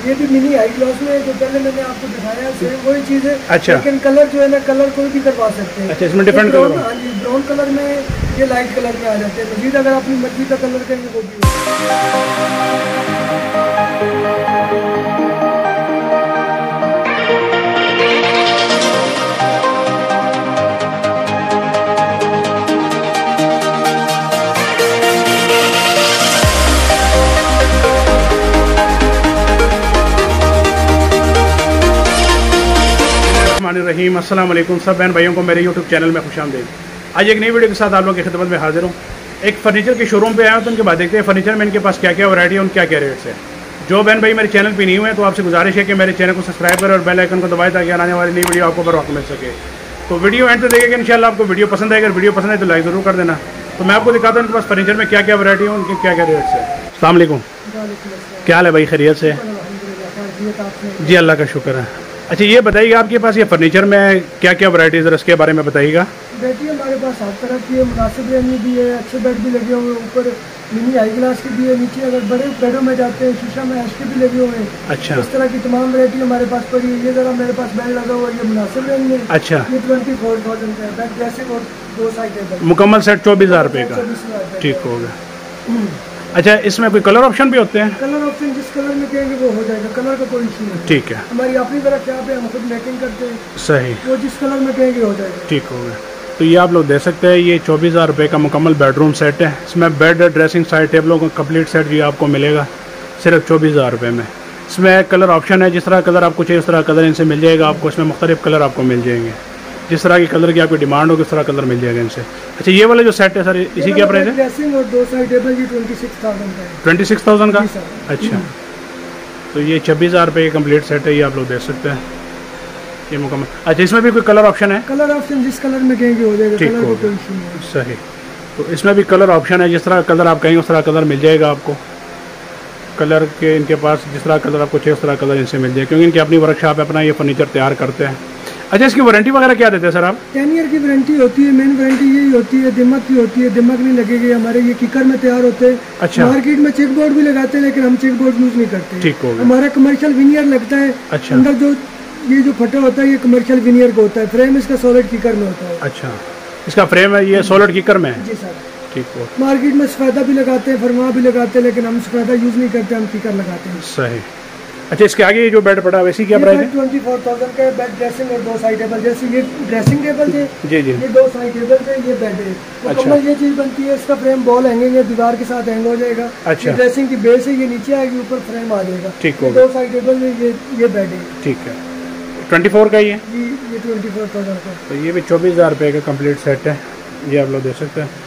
ये भी mini high gloss में जो पहले मैंने आपको दिखाया सेम वही चीज़ है। अच्छा। लेकिन कलर जो है ना कलर कोई भी करवा सकते हैं। अच्छा, इसमें डिफरेंट कलर? हाँ जी, ब्राउन कलर में ये लाइट कलर में आ जाते हैं। मजीद अगर अपनी मर्जी का कलर करेंगे वो भी। रहीम अस्सलाम वालेकुम सब बहन भाइयों को मेरे यूट्यूब चैनल में खुशामदीद। आज एक नई वीडियो के साथ आप लोगों की खिदमत में हाजिर हूँ। एक फर्नीचर के शोरूम पे आया हूँ तो उनके बाद देखते हैं फर्नीचर में इनके पास क्या क्या वैरायटी है और क्या क्या रेट्स है। जो बहन भाई मेरे चैनल पे नहीं हुए तो आपसे गुजारिश है कि मेरे चैनल को सब्सक्राइब करें और बेल आइकन को दबाएं ताकि आने वाली नई वीडियो आपको बर वक्त मिल सके। तो वीडियो एंड तक देखिएगा, इंशाल्लाह आपको वीडियो पसंद आएगा। अगर वीडियो पसंद है तो लाइक ज़रूर कर देना। तो मैं आपको दिखाता हूँ उनके पास फर्नीचर में क्या क्या वैरायटी है, उनके क्या क्या रेट्स है। अस्सलाम वालेकुम, क्या हाल है भाई, खैरियत से? जी अल्लाह का शुक्र है। अच्छा ये बताइए आपके पास ये फर्नीचर में क्या क्या वैराइटीज़ है, इसके बारे में बताइएगा। बेटी हमारे पास हर तरह की है, मुनासिब रेंज भी है, अच्छे बेड भी लगे हुए हैं, ऊपर मिनी हाई ग्लास के भी है, नीचे अगर बड़े बेडों में जाते हैं शीशा में ऐश के भी लगे हुए हैं। अच्छा, इस तरह की तमाम वैरायटी हमारे पास पड़ी है। ये जरा मेरे पास बेड लगा हुआ है, ये मुनासिब रेंज में। अच्छा, ये 24,000 का है बेड, ड्रेसिंग और 2 साइड टेबल मुकम्मल सेट 24,000 रुपये का। ठीक हो गया। अच्छा, इसमें कोई कलर ऑप्शन भी होते हैं? कलर ऑप्शन जिस कलर में कहेंगे वो हो जाएगा, कलर का कोई इशू नहीं। ठीक है, हमारी अपनी तरफ यहाँ पे हम खुद मेकिंग करते हैं। सही, वो जिस कलर में कहेंगे हो जाएगा। ठीक हो गया। तो ये आप लोग देख सकते हैं, ये 24,000 रुपये का मुकम्मल बेडरूम सेट है। इसमें बेड, ड्रेसिंग, साइड टेबलों का कम्प्लीट सेट भी आपको मिलेगा सिर्फ 24,000 रुपये में। इसमें कलर ऑप्शन है, जिस तरह कलर आपको चाहिए उस तरह कलर इनसे मिल जाएगा आपको। इसमें मुख्तलिफ कलर आपको मिल जाएंगे, जिस तरह की कलर की आपकी डिमांड होगी उस तरह कलर मिल जाएगा इनसे। अच्छा, ये वाला जो सेट है सर, इसी क्या प्राइस है? ड्रेसिंग और 2 साइड टेबल ये 26,000 का है। 26,000 का? अच्छा, तो ये 26,000 रुपये का कम्प्लीट सेट है, ये आप लोग देख सकते हैं, ये मुकम्मल। अच्छा, इसमें भी कोई कलर ऑप्शन है? कलर ऑप्शन जिस कलर में कहेंगे हो जाएगा। ठीक हो, सही। तो इसमें भी कलर ऑप्शन है, जिस तरह कलर आप कहेंगे उस तरह कलर मिल जाएगा आपको। कलर के इनके पास जिस तरह कलर आपको चाहिए उस तरह कलर इनसे मिल जाएगा, क्योंकि इनकी अपनी वर्कशॉप है, अपना ये फर्नीचर तैयार करते हैं। अच्छा, इसकी वारंटी वगैरह क्या देते हैं सर आप? 10 ईयर की वारंटी होती है। मेन वारंटी यही होती है, दिमाग की होती है, दिमाग नहीं लगेगी। हमारे ये किकर में तैयार होते हैं। अच्छा, मार्केट में चेक बोर्ड भी लगाते हैं लेकिन हम चेक बोर्ड यूज नहीं करते। ठीक हो गया। हमारा कमर्शियल विनियर लगता है। अच्छा, अंदर जो ये जो फटा होता है ये कमर्शियल विनियर का होता है। फ्रेम इसका सॉलिड किकर में होता है। अच्छा, इसका फ्रेम है ये सॉलिड किकर में है? जी सर। ठीक हो। मार्केट में सफेदा भी लगाते हैं, फरमा भी लगाते हैं, लेकिन हम सफेदा यूज नहीं करते, हम किकर लगाते हैं। सही। अच्छा, इसके आगे ये जो बेड पड़ा है वैसी क्या प्राइस है? 24,000 का बेड, ड्रेसिंग और 2 साइड टेबल। जैसे ये ड्रेसिंग टेबल है, जी जी, ये 2 साइड टेबल है, ये बेड है। मुकम्मल ये चीज बनती है। इसका फ्रेम बॉल हैंगिंग है, दीवार के साथ हैंग हो जाएगा। अच्छा, ड्रेसिंग की बेस है, ये नीचे आएगी, ऊपर फ्रेम आ जाएगा। ठीक हो। 2 साइड टेबल में ये बेड है। ठीक है, 24 का ही है ये 24,000 का। तो ये भी 24,000 रुपये का कंप्लीट सेट है, ये आप लोग देख सकते हैं।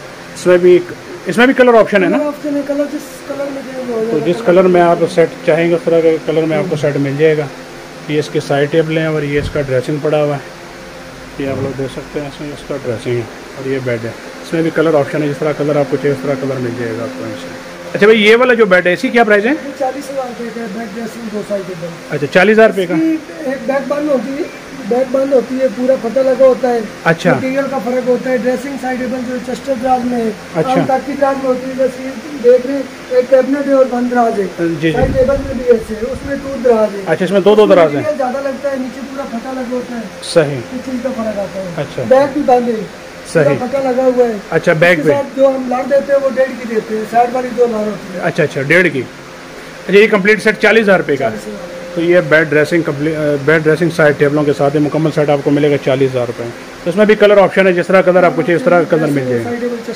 इसमें भी कलर ऑप्शन है ना? ऑप्शन है, कलर जिस कलर में तो जिस कलर में आप सेट चाहेंगे उस तरह के कलर में आपको सेट मिल जाएगा। ये इसके साइड टेबल हैं और ये इसका ड्रेसिंग पड़ा हुआ है, ये आप लोग देख सकते हैं। इसमें इसका ड्रेसिंग है और ये बेड है। इसमें भी कलर ऑप्शन है, जिस तरह कलर आपको चाहिए उस तरह कलर मिल जाएगा आपको इनसे। अच्छा भाई, ये वाला जो बेड है इसी क्या प्राइस है? 40,000 रुपये का बेड, ड्रेसिंग 2 साइड टेबल। अच्छा, 40,000 रुपये का। एक बैक बंद होती है, बैक बंद होती है, पूरा फटा लगा होता है। अच्छा, मटीरियल का फर्क होता है। ड्रेसिंग साइड टेबल जो चेस्टर दराज में है, अच्छा, ताकि दराज में होती है। जैसे देख रहे हैं एक कैबिनेट है और 1 दराज है। साइड टेबल में भी ऐसे है, उसमें 2 दराज है। अच्छा, इसमें 2 दराज है। ज्यादा लगता है, नीचे पूरा फटा लगा होता है। सही, इस चीज का फर्क आता है। अच्छा, बैक भी बंद है, सही, फटा लगा हुआ है। अच्छा, बैक पे जो हम लाड़ देते हैं वो 1.5 की देते हैं, साइड वाली 2 लाड़ होती है। अच्छा, 1.5 की। अच्छा, ये कंप्लीट सेट 40,000 रुपये का। तो ये बेड ड्रेसिंग साइड टेबलों के साथ मुकम्मल सेट आपको मिलेगा 40,000 रुपये। तो इसमें भी कलर ऑप्शन है, जिस तरह कलर आपको चाहिए उस तरह कलर मिल जाएगा।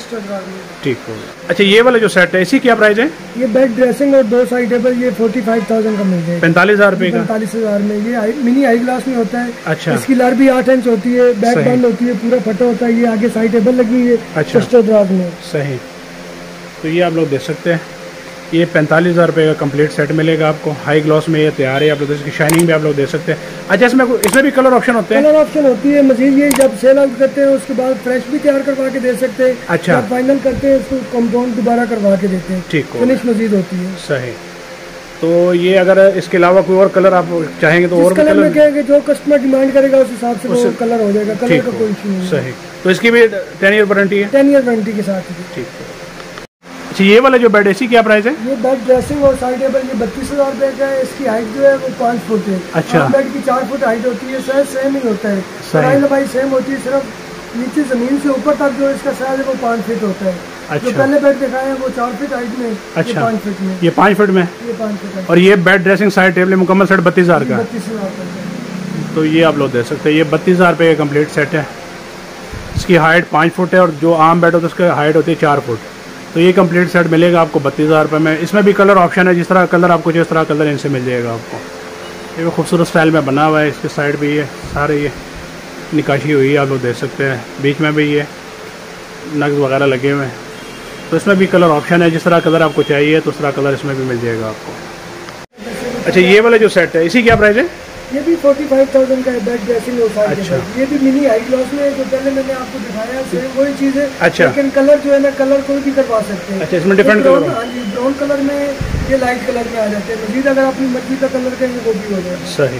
ठीक हो। अच्छा, ये वाला जो सेट है इसी क्या प्राइस है? ये बेड, ड्रेसिंग और 2 साइड टेबल ये 45,000 का मिल जाएगा। 45,000 रुपये का। 45,000 में ये मिनी हाई ग्लास में होता है। अच्छा, इसकी लर भी 8 इंच होती है, बैक बंद होती है, पूरा फटा होता है। ये आगे साइड टेबल लगी हुई है। अच्छा, में। सही। तो ये आप लोग देख सकते हैं, ये 45,000 रुपये का कंप्लीट सेट मिलेगा आपको। हाई ग्लॉस में ये तैयार है, आप लोग इसकी शाइनिंग भी आप लोग देख सकते हैं। अच्छा, इसमें भी कलर ऑप्शन होते हैं? कलर ऑप्शन होती है। मजीद ये जब सेल आउट करते हैं उसके बाद फ्रेश भी तैयार करवा के दे सकते हैं। अच्छा, फाइनल करते हैं उसको कंपाउंड दोबारा करवा के देते हैं। ठीक हो, फिनिश मजीद होती है। सही। तो ये अगर इसके अलावा कोई और कलर आप चाहेंगे तो और कलर में कहेंगे, जो कस्टमर डिमांड करेगा उस हिसाब से वो कलर हो जाएगा। कलर का कोई इशू नहीं। सही। तो इसकी भी 10 ईयर वारंटी है? 10 ईयर वारंटी के साथ। ठीक है। अच्छा, ये वाला जो बेड है इसी क्या प्राइस है? ये बेड ड्रेसिंग और साइड टेबल ये 32,000 रुपये का है। इसकी हाइट जो है वो 5 फुट है। अच्छा, बेड की 4 फुट हाइट होती है। साइज सेम ही होता है, लंबाई लंबाई सेम होती है, सिर्फ नीचे जमीन से ऊपर तक जो इसका साइज है वो 5 फीट होता है। अच्छा। जो पहले बेड दिखाया है वो 4 फीट हाइट में। अच्छा, ये 5 फीट में। ये 5 फीट में, ये 5 फीट। और ये बेड ड्रेसिंग साइड टेबल मुकम्मल सेट 32,000 का। 32,000। तो ये आप लोग देख सकते हैं, ये 32,000 रुपये का कम्प्लीट सेट है। इसकी हाइट 5 फुट है और जो आम बेड होता है उसकी हाइट होती है 4 फुट। तो ये कंप्लीट सेट मिलेगा आपको 32,000 रुपये में। इसमें भी कलर ऑप्शन है, जिस तरह कलर आपको जिस तरह कलर इनसे मिल जाएगा आपको। ये भी खूबसूरत स्टाइल में बना हुआ है। इसके साइड भी ये सारे ये निकाशी हुई है, आप लोग देख सकते हैं। बीच में भी ये नग्स वगैरह लगे हुए हैं। तो इसमें भी कलर ऑप्शन है, जिस तरह कलर आपको चाहिए तो उस तरह कलर इसमें भी मिल जाएगा आपको। अच्छा, ये वाला जो सेट है इसी क्या प्राइस है? ये भी 45,000 का है बेड ड्रेसिंग और साइड टेबल। ये भी मिनी हाई ग्लॉस में जो पहले मैंने आपको दिखाया सेम वही चीज़ है। अच्छा, लेकिन कलर जो है ना कलर कोई भी करवा सकते हैं। अच्छा, इसमें डिफरेंट कलर? हाँ जी, ब्राउन कलर में ये लाइट कलर में आ जाते हैं। मजीद अगर अपनी मर्जी का कलर करेंगे वो भी हो जाएगा। सही।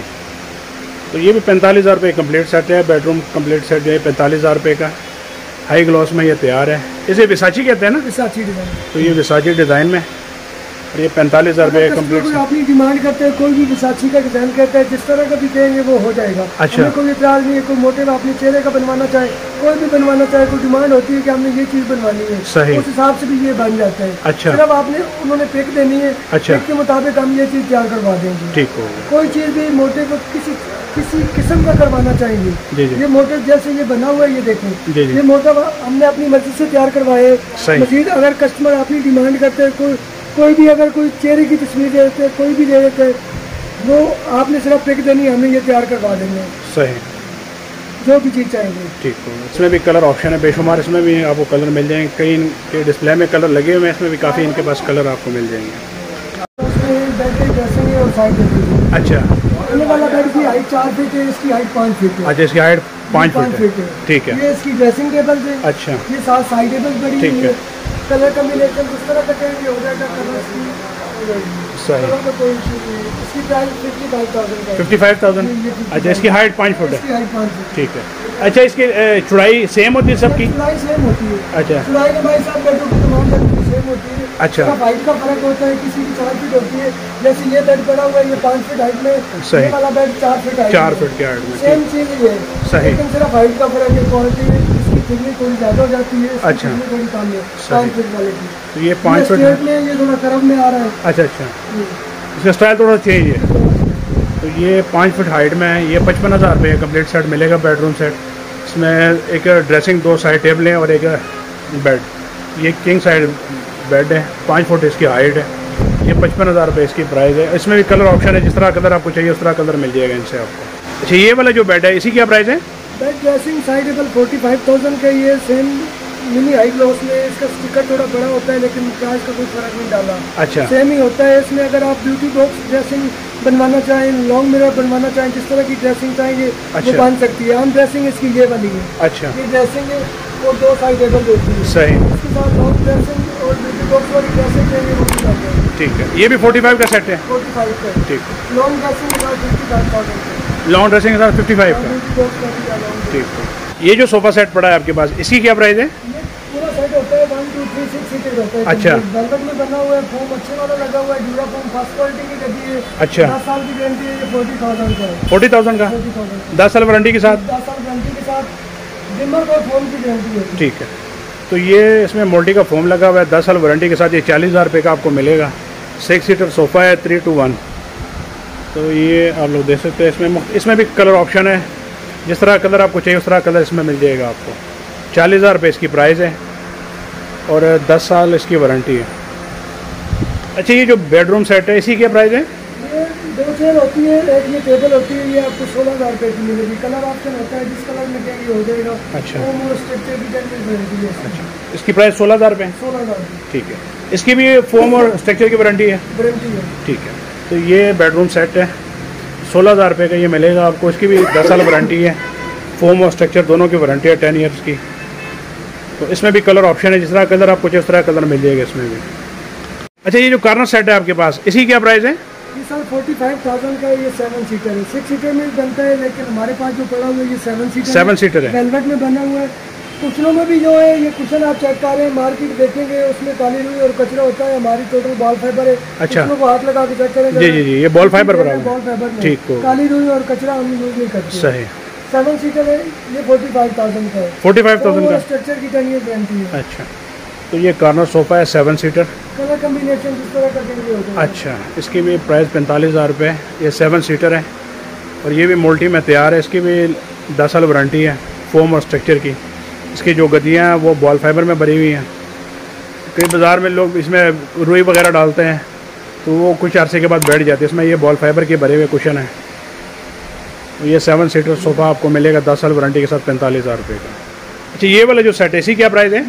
तो ये भी 45,000 रुपये कम्प्लीट सेट है। बेडरूम कम्प्लीट सेट जो है 45,000 रुपये का हाई ग्लॉस में ये तैयार है। इसे विसाची कहते हैं ना? Versace design. तो ये विसाची डिज़ाइन में और ये 45,000 रुपये कम्प्लीट। अपनी डिमांड करते हैं, कोई भी विसाची का डिज़ाइन कहता है, जिस तरह का भी कहेंगे वो हो जाएगा। अच्छा, कोई इतराज़ नहीं है। कोई मोटे में अपने चेहरे का बनवाना चाहे, कोई भी बनवाना चाहे, कोई डिमांड होती है कि हमने ये चीज़ बनवानी है, सही, उस हिसाब से भी ये बन जाता है। अच्छा, सिर्फ आपने उन्होंने पिक देनी है। अच्छा, पिक के मुताबिक हम ये चीज़ तैयार करवा देंगे। ठीक हो, कोई चीज़ भी मोटे को किसी किस्म का करवाना चाहेंगे। ये मोटे जैसे ये बना हुआ है, ये देखें, ये मोटा हमने अपनी मर्जी से तैयार करवाए। मजीद अगर कस्टमर अपनी डिमांड करते हैं, कोई भी अगर कोई चेहरे की तस्वीर दे देते हैं, कोई भी दे देते हैं, वो आपने सिर्फ पिक देनी, हमें ये तैयार करवा देंगे। सही, जो भी चीज़ चाहेंगे। ठीक हो। इसमें भी कलर ऑप्शन है बेशुमार, इसमें भी आपको कलर मिल जाएंगे। कई इनके डिस्प्ले में कलर लगे हुए हैं, इसमें भी काफ़ी इनके पास कलर आपको मिल जाएंगे। अच्छा, ये वाला बेड की हाइट 4 फीट है, इसकी हाइट 5 फीट है। अच्छा, इसकी हाइट 5 फीट है। ठीक है। ये इसकी ड्रेसिंग टेबल है। अच्छा, ये साथ साइड टेबल बड़ी हुई है। कलर कम्बिनेशन जिस तरह का कहेंगे हो जाएगा। कलर सही, कोई इशू नहीं है। इसकी प्राइस 55,000 55,000। अच्छा, इसकी हाइट 5 फुट है। ठीक है। अच्छा, इसकी चौड़ाई सेम होती है सबकी? चौड़ाई सेम होती है। अच्छा, चौड़ाई के भाई साहब बेडों की तमाम बेड सेम होती है। अच्छा, हाइट का फर्क होता है, किसी की 4 फीट होती है। जैसे ये बेड पड़ा हुआ है, ये 5 फीट हाइट में, ये वाला बेड 4 फीट हाइट, 4 फीट की हाइट में। सेम चीज़ ही है, सही, लेकिन सिर्फ हाइट का फर्क है। क्वालिटी में इसकी थिकनेस थोड़ी ज़्यादा हो जाती है। अच्छा, थोड़ी कम है 5 फीट वाले की। तो ये 5 फीट में ये थोड़ा कर्व में आ रहा है। अच्छा अच्छा, इसका स्टाइल थोड़ा चेंज है। तो ये 5 फीट हाइट में है। ये 55,000 रुपये कम्प्लीट सेट मिलेगा, बेडरूम सेट। इसमें एक ड्रेसिंग, 2 साइड टेबलें और एक बेड। ये किंग साइड बेड है, 5 फुट इसकी हाइट है। ये 55,000 रुपये इसकी प्राइस है। इसमें भी कलर ऑप्शन है, जिस तरह कलर आपको चाहिए उस तरह कलर मिल जाएगा इनसे आपको। अच्छा, ये वाला जो बेड है इसी क्या प्राइस है? बेड ड्रेसिंग साइड टेबल 45,000 का। ये सेम मिनी हाई ग्लॉस में, इसका स्टिकर थोड़ा बड़ा होता है लेकिन प्राइस का कोई फर्क नहीं डाला। अच्छा, सेम ही होता है। इसमें अगर आप ब्यूटी बॉक्स ड्रेसिंग बनवाना चाहें, लॉन्ग मिरर बनवाना चाहें, जिस तरह की ड्रेसिंग चाहेंगे वो बन सकती है। आम ड्रेसिंग इसकी ये वाली है। अच्छा, ये ड्रेसिंग है और 2 साइड टेबल होती है। सही, इसके साथ लॉन्ग ड्रेसिंग और ब्यूटी बॉक्स वाली ड्रेसिंग चाहिए वो भी करते हैं। ठीक है। ये भी 45 का सेट है? 45 का। ठीक है। लॉन्ग ड्रेसिंग के साथ 55,000। लॉन्ग ड्रेसिंग के साथ 55 का। ठीक है। ये जो सोफा सेट पड़ा है आपके पास, इसकी क्या प्राइस है? पूरा सेट होता है 1 2 3 6 सीटेड होता है। अच्छा, वेलवेट में बना हुआ है, फोम अच्छे वाला लगा हुआ है, ड्यूरा फोम फर्स्ट क्वालिटी की लगी है। अच्छा, 10 साल की गारंटी है। ये 40,000 का है। 40,000 का? 10 साल वारंटी के साथ? 10 साल वारंटी के साथ डिमर को फोम की गारंटी है। ठीक है। तो ये इसमें मोल्टी का फोम लगा हुआ है, 10 साल वारंटी के साथ। ये 40,000 रुपये का आपको मिलेगा। 6 सीटर सोफ़ा है, 3 to 1। तो ये आप लोग देख सकते हैं। इसमें भी कलर ऑप्शन है, जिस तरह कलर आपको चाहिए उस तरह कलर इसमें मिल जाएगा आपको। 40,000 रुपये इसकी प्राइस है और 10 साल इसकी वारंटी है। अच्छा, ये जो बेडरूम सेट है इसी क्या प्राइस है? ये 2 चेयर होती है, एक ये टेबल होती है। ये आपको 16,000 रुपये की मिलेगी। कलर ऑप्शन होता है, जिस कलर में कहेंगे हो जाएगा। अच्छा, अच्छा, इसकी प्राइस 16,000 रुपये? 16,000। ठीक है। इसकी भी फोम और स्ट्रक्चर की वारंटी है? वारंटी है। ठीक है। तो ये बेडरूम सेट है, 16,000 रुपये का ये मिलेगा आपको। इसकी भी 10 साल वारंटी है, फोम और स्ट्रक्चर दोनों की वारंटी है 10 ईयर्स की। तो इसमें भी कलर ऑप्शन है, जिस तरह कलर आपको चाहिए उस तरह कलर मिल जाएगा इसमें भी। अच्छा, ये जो कॉर्नर सेट है आपके पास, इसकी क्या प्राइस है? ये सर 45,000 का। ये 7 सीटर है। 6 सीटर में बनता है, लेकिन हमारे पास जो पड़ा हुआ है ये 7 सीटर है। 7 सीटर है, वेलवेट में बना हुआ है। कुशनों में भी जो है ये कुशन आप चेक कर रहे हैं, मार्केट देखेंगे उसमें काली रुई और कचरा होता है, हमारी टोटल बॉल फाइबर है। अच्छा, को हाथ लगा के चेक करेंगे। जी जी जी, ये बॉल फाइबर बना हुआ है, बॉल फाइबर में ठीक हो, काली रुई और कचरा हम यूज नहीं करते। सही। 7 सीटर है, ये 45,000 का है। 45,000 का स्ट्रक्चर की 10 ईयर गारंटी है। अच्छा, तो ये कॉर्नर सोफा है 7 सीटर, कलर कम्बिनेशन जिस तरह का देंगे होता है। अच्छा, इसकी भी प्राइस 45,000 रुपये है। ये 7 सीटर है और ये भी मल्टी में तैयार है। इसकी भी 10 साल वारंटी है फोम और स्ट्रक्चर की। इसकी जो गद्दियाँ हैं वो बॉल फाइबर में भरी हुई हैं। कई बाज़ार में लोग इसमें रुई वगैरह डालते हैं तो वो कुछ अरसे के बाद बैठ जाती है। इसमें ये बॉल फाइबर के भरे हुए कुशन है। ये 7 सीटर सोफ़ा आपको मिलेगा 10 साल वारंटी के साथ 45,000 रुपये का। अच्छा, ये वाला जो सेट है इसी क्या प्राइस है?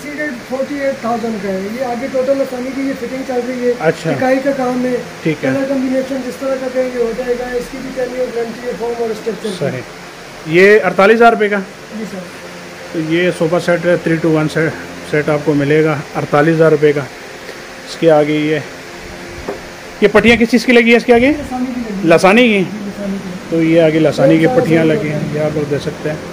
48,000 का है। ये आगे टोटल लसानी की ये फिटिंग चल रही है। अच्छा, इकाई का काम है, ठीक है। कलर कॉम्बिनेशन जिस तरह का कहेंगे हो जाएगा। इसकी भी 10 ईयर गारंटी है फॉर्म और स्ट्रक्चर। सही। ये 48,000 रुपये का। जी सर। तो ये सोफ़ा सेट है 3 to 1 सेट आपको मिलेगा 48,000 रुपये का। इसके आगे ये पट्टियाँ किस चीज़ की लगी है? इसके आगे लसानी की। तो ये आगे लसानी की पट्टियाँ लगी हैं, ये आप लोग दे सकते हैं।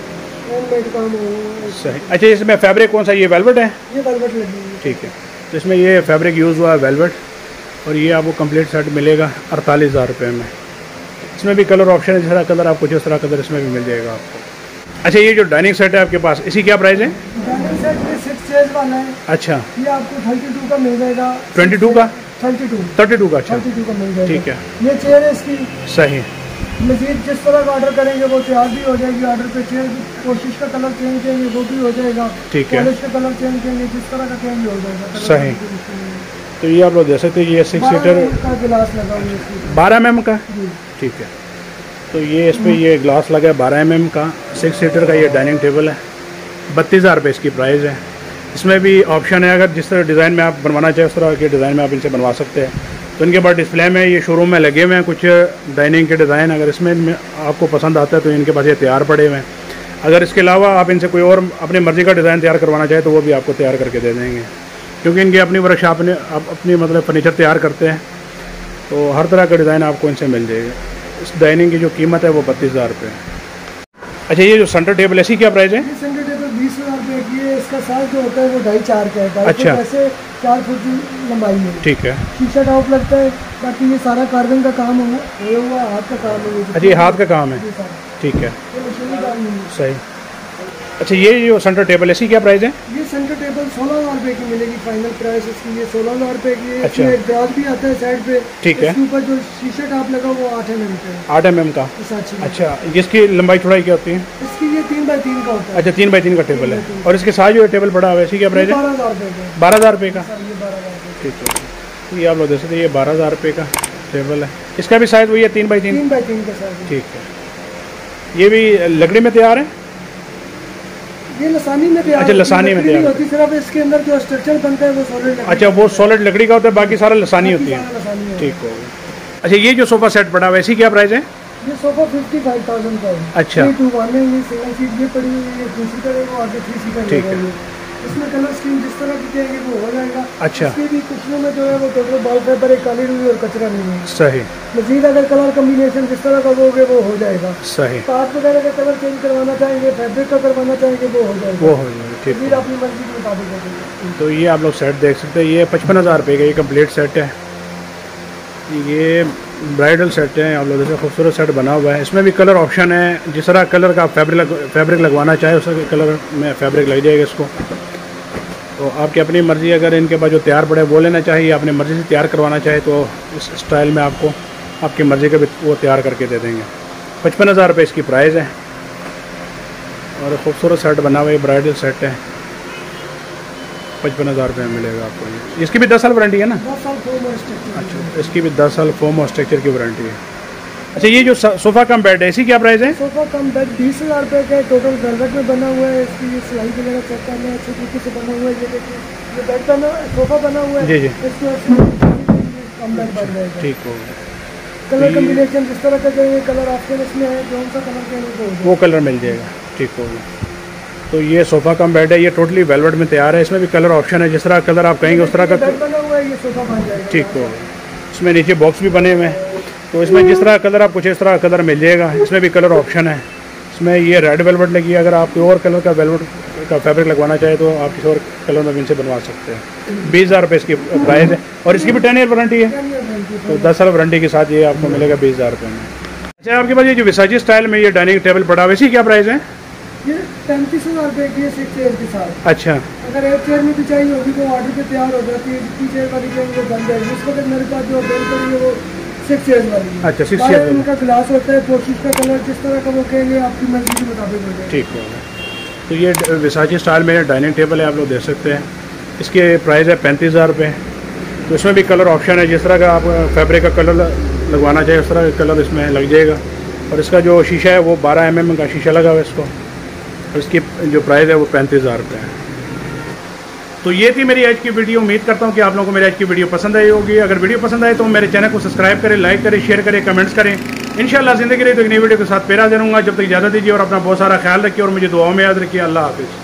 सही। अच्छा, इसमें फैब्रिक कौन सा? ये वेलवेट है? ये वेलवेट लगी है। ठीक है, तो इसमें ये फैब्रिक यूज़ हुआ है वेलवेट और ये आपको कंप्लीट सेट मिलेगा 48,000 रुपये में। इसमें भी कलर ऑप्शन है, जिस तरह कलर आपको जिस तरह कलर इसमें भी मिल जाएगा आपको। अच्छा, ये जो डाइनिंग सेट है आपके पास, इसी क्या प्राइस है? डाइनिंग सेट ये 6 चेयर्स वाला है। अच्छा, ये आपको 32 का मिल जाएगा। 22 का? 32 का। अच्छा, 32 का मिल जाएगा। ठीक है। ये चेयर है इसकी। सही। मजीद जिस तरह का ऑर्डर करेंगे वो तैयार भी हो जाएगी। ऑर्डर पे चेयर कोशिश का कलर चेंज करेंगे वो भी हो जाएगा। ठीक है। पॉलिश का कलर चेंज करेंगे, जिस तरह का चेंज हो जाएगा। सही। तो ये आप लोग दे सकते हैं। ये 6 सीटर का गिलास लगा हुआ है 12 mm का। ठीक है, तो ये इस पर ये ग्लास लगा है 12 mm का। 6 सीटर का ये डाइनिंग टेबल है। 32,000 रुपये इसकी प्राइस है। इसमें भी ऑप्शन है, अगर जिस तरह डिज़ाइन में आप बनवाना चाहें उस तरह के डिज़ाइन में आप इनसे बनवा सकते हैं। तो इनके पास डिस्प्ले में ये शोरूम में लगे हुए हैं कुछ डाइनिंग के डिज़ाइन। अगर इसमें आपको पसंद आता है तो इनके पास ये तैयार पड़े हुए हैं। अगर इसके अलावा आप इनसे कोई और अपनी मर्ज़ी का डिज़ाइन तैयार करवाना चाहें तो वो भी आपको तैयार करके दे देंगे, क्योंकि इनकी अपनी वर्कशॉप ने अपनी मतलब फर्नीचर तैयार करते हैं। तो हर तरह का डिज़ाइन आपको इनसे मिल जाएगा। इस डाइनिंग की जो कीमत है वो 32,000 रुपये है। अच्छा, ये जो सेंटर टेबल है इसी क्या प्राइस है? ये सेंटर टेबल 20,000 रुपये की है। इसका साइज जो होता है वो 2.5-4 का है। अच्छा, ऐसे 4 फुट की लंबाई है। ठीक है। शीशा टॉप लगता है। बाकी ये सारा कार्बन का काम हुआ हाथ का काम है। अच्छा, ये हाथ का काम है। ठीक है, सही। अच्छा, ये जो सेंटर टेबल है इसी क्या प्राइस है? ये सेंटर टेबल 16,000 रुपये की मिलेगी। फाइनल प्राइस इसकी ये 16,000 रुपये की है। अच्छा, एक ग्लास भी आता है साइड पे। ठीक है। इसके ऊपर जो शीशा टॉप लगा वो 8 mm का है। 8 mm का। अच्छा, इसकी लंबाई चौड़ाई क्या होती है? इसकी ये 3x3 का होता है। अच्छा, 3x3 का टेबल है। और इसके साथ जो टेबल पड़ा हुआ है इसी क्या प्राइस है? 12,000 रुपये का। 12,000 रुपये का। ठीक है, तो ये आप लोग देख सकते हैं। ये 12,000 रुपये का टेबल है। इसका भी साइज वही है 3x3 का साइज। ठीक है। ये भी लकड़ी में तैयार है? ये लसानी में तैयार। अच्छा, लसानी में तैयार होती है। सिर्फ इसके अंदर जो स्ट्रक्चर बनता है वो सॉलिड। अच्छा, वो सॉलिड लकड़ी का होता है, बाकी सारा लसानी होती है। ठीक हो। अच्छा, ये जो सोफा सेट पड़ा हुआ है इसी क्या प्राइस है? ये सोफा 55,000 का है। अच्छा, 3 to 1 है। ये सिंगल सीट ये पड़ी हुई है। ये 2 सीटर है, वो आगे 3 सीटर। ठीक है। इसमें कलर स्कीम जिस तरह की चाहिए वो हो जाएगा। अच्छा, इसके भी कुशनों में जो है वो टोटल बॉल पेपर है, काली रुई और कचरा नहीं है। सही। मजीद अगर कलर कम्बिनेशन जिस तरह का होगे वो हो जाएगा। सही। पार्ट वगैरह का कलर चेंज करवाना चाहेंगे, फैब्रिक का करवाना चाहेंगे वो हो जाएगा। वो हो जाएगा। ठीक है, अपनी मर्जी के मुताबिक हो जाएगा। तो ये आप लोग सेट देख सकते हैं। ये 55,000 रुपये का ये कंप्लीट सेट है। ये ब्राइडल सेट है। आप लोग जैसे खूबसूरत सेट बना हुआ है। इसमें भी कलर ऑप्शन है, जिस तरह कलर का फैब्रिक लगवाना चाहे उस कलर में फैब्रिक लग जाएगा इसको। तो आपकी अपनी मर्ज़ी, अगर इनके पास जो तैयार पड़े वो लेना चाहिए, अपनी मर्ज़ी से तैयार करवाना चाहे तो इस स्टाइल में आपको आपकी मर्ज़ी का भी वो तैयार करके दे देंगे। 55,000 रुपये इसकी प्राइस है। और खूबसूरत सेट बना हुआ है, ब्राइडल सेट है। 55,000 रुपये में मिलेगा आपको ये। इसकी भी 10 साल वारंटी है ना? 10 साल फोम और स्ट्रक्चर। अच्छा, इसकी भी 10 साल फोम और स्ट्रक्चर की वारंटी है। अच्छा, ये जो सोफ़ा कम बेड है इसी क्या प्राइस है? सोफ़ा कम बेड 20,000 रुपये का है। टोटल वेलवेट में बना हुआ है। इसकी ये सिलाई वगैरह चेक करना है, अच्छी तरीके से बना हुआ है। ये देखिए, ये बेड का सोफ़ा बना हुआ है। जी जी, इसमें कम बेड बन जाएगा। ठीक हो। कलर कम्बिनेशन जिस तरह का चाहिए, कलर ऑप्शन इसमें है, कौन सा कलर चाहिए वो कलर मिल जाएगा। ठीक होगा। तो ये सोफ़ा कम बेड है। ये टोटली वेलवेट में तैयार है। इसमें भी कलर ऑप्शन है, जिस तरह कलर आप कहेंगे उस तरह का बेड बना हुआ है। ये सोफ़ा बन जाएगा। ठीक होगा। इसमें नीचे बॉक्स भी बने हुए हैं। तो इसमें जिस तरह कलर आपको जिस तरह कलर मिल जाएगा। इसमें भी कलर ऑप्शन है। इसमें ये रेड वेलवेट लगी है। अगर आप कोई और कलर का वेलवेट का फैब्रिक लगवाना चाहे तो आप किसी और कलर में इनसे बनवा सकते हैं। 20,000 रुपये इसकी प्राइस है और इसकी भी 10 ईयर वारंटी है, तो 10 साल वारंटी के साथ ये आपको मिलेगा 20,000 रुपये में। अच्छा, आपके पास ये जो विसाजी स्टाइल में ये डाइनिंग टेबल पड़ा हुआ है, इसकी क्या प्राइस है? ये 35,000 रुपये की 6 चेयर के साथ। अच्छा, अगर 1 चेयर में भी चाहिए होगी तो ऑर्डर पे तैयार हो जाती है। 2 चेयर वाली चाहिए वो बंद है। इस वक्त मेरे पास जो बेल पड़ी है वो 6 चेयर वाली है। अच्छा, 6 चेयर उनका ग्लास होता है, पोर्शिश का कलर जिस तरह का वो कहेंगे आपकी मर्जी के मुताबिक हो जाएगा। ठीक है। तो ये विसाजी स्टाइल में डाइनिंग टेबल है, आप लोग देख सकते हैं। इसके प्राइस है 35,000 रुपये। तो इसमें भी कलर ऑप्शन है, जिस तरह का आप फैब्रिक का कलर लगवाना चाहिए उस तरह का कलर इसमें लग जाएगा। और इसका जो शीशा है वो 12 mm का शीशा लगा हुआ है इसको, और इसकी जो प्राइस है वो 35,000 रुपये है। तो ये थी मेरी आज की वीडियो। उम्मीद करता हूँ कि आप लोगों को मेरी आज की वीडियो पसंद आई होगी। अगर वीडियो पसंद आए तो मेरे चैनल को सब्सक्राइब करें, लाइक करें, शेयर करें, कमेंट्स करें। इंशाल्लाह ज़िंदगी रही तो एक नई वीडियो के साथ फिर हाजिर होऊंगा। जब तक इजाज़त दीजिए और अपना बहुत सारा ख्याल रखिए और मुझे दुआओं में याद रखिए। अल्लाह हाफिज़।